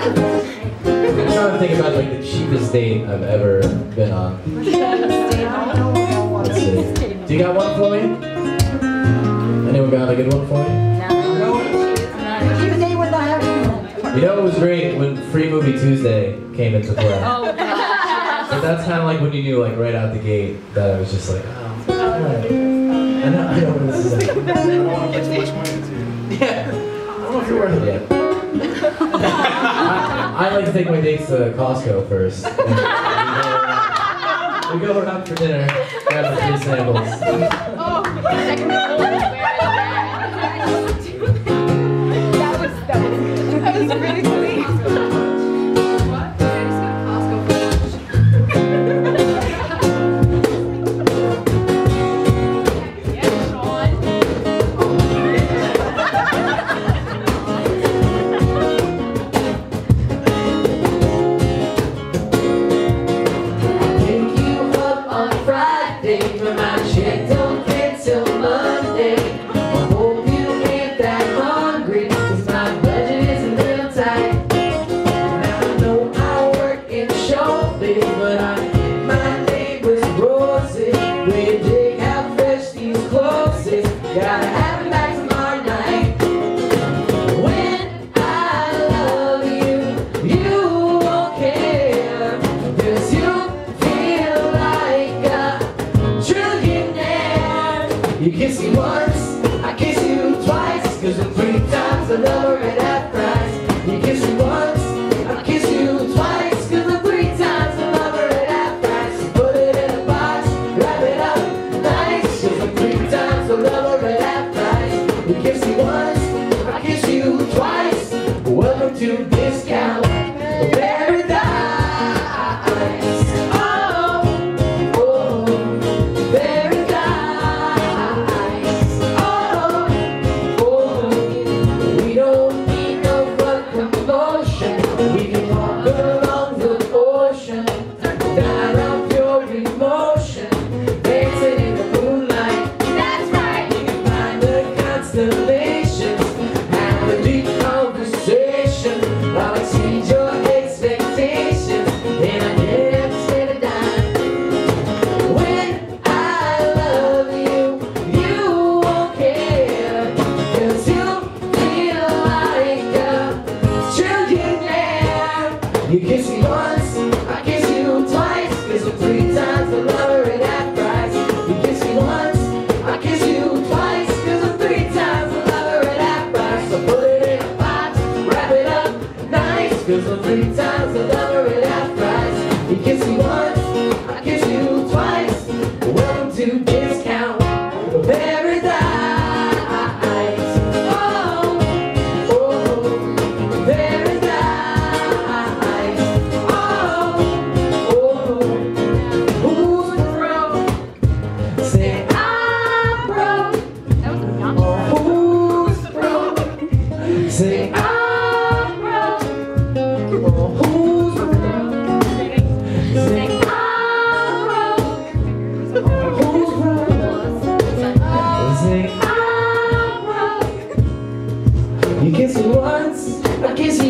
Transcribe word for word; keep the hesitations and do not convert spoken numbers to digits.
trying to think about like the cheapest date I've ever been on. Let's see. Do you got one for me? Anyone got a good one for me? You know, it was great when Free Movie Tuesday came into play. Oh, but that's kind of like when you knew, like right out the gate, that I was just like, oh, alright. I know, I know what this is like. I don't want to put too much money into you. Yeah, I don't know if you're worth it yet. I, I like to take my dates to Costco first. And we, go around, we go around for dinner, grab a few samples. Oh, second level. That was that was that was really sweet. What? I just got Costco for lunch. Yeah, Sean. Pick you up on Friday, but my check don't get till Monday. I hope you ain't that hungry, 'cause my budget is a little tight. Now I know I work in showbiz, but I get my neighbor's roses. We dig how fresh these clothes is. Gotta have them back tomorrow night. When I love you, you won't care, 'cause you feel like a trillionaire. You kiss me once, I kiss you twice, 'cause I'm three times the lover at that price. You kiss me once, I kiss you twice, 'cause I'm three times the lover at that price. Put it in a box, wrap it up nice, 'cause I'm three times the lover at that price. You kiss me once, I kiss you twice. Welcome to Discount Paradise. Oh, oh, paradise. Oh, oh, we don't need no blood commotion. We can walk along the ocean, down on pure emotion, dancing in the moonlight. That's right. You can find the constellations, have a deep conversation, I'll exceed your expectations, and I never spend a dime. When I love you, you won't care, 'cause you feel like a trillionaire. You kiss me once, I kiss you twice, 'cause I'm three times the lover at that price. You kiss me once, I kiss you twice, 'cause I'm three times the lover at that price. So put it in a box, wrap it up nice, 'cause I'm three times the lover at that price. You kiss me once, I kiss you twice. Welcome to Discount Paradise. Oh, oh, paradise. Oh, oh, who's broke? Say I'm broke. Oh, who's broke? Say I'm broke. Oh, who's broke? Say I'm broke. Who's broke? Say I'm broke. You kiss me once, I kiss you